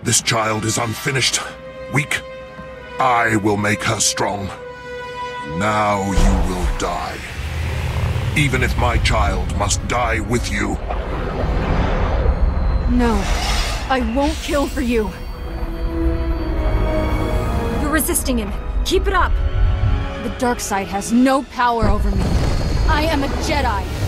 This child is unfinished, weak. I will make her strong. Now you will die. Even if my child must die with you. No, I won't kill for you. You're resisting him. Keep it up. The dark side has no power over me. I am a Jedi.